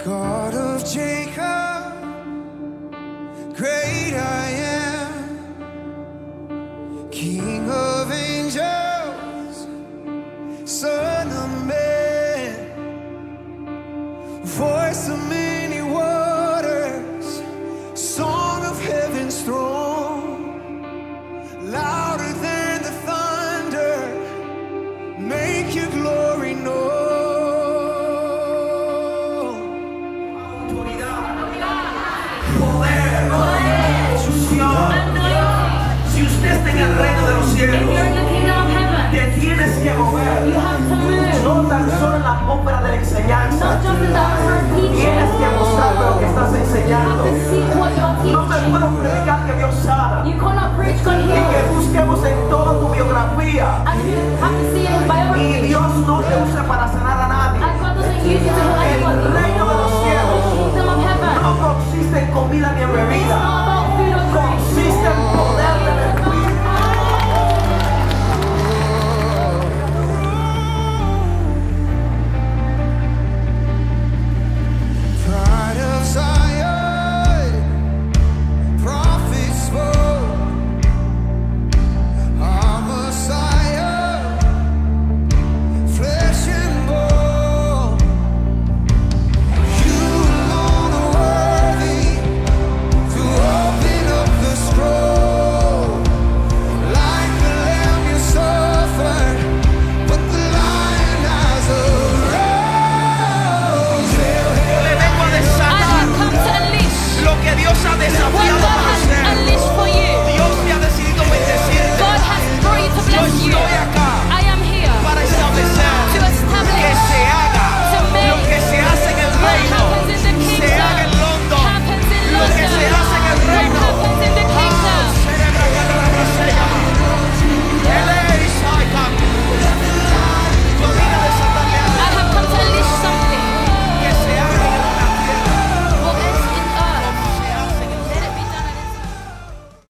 God of Jacob, great I am, King of angels, Son of man, voice of many waters, song of heaven's throne, louder than the thunder, make your glory known. Si usted está en el reino de los cielos, te tienes que mover. No tan solo en la ópera de la enseñanza.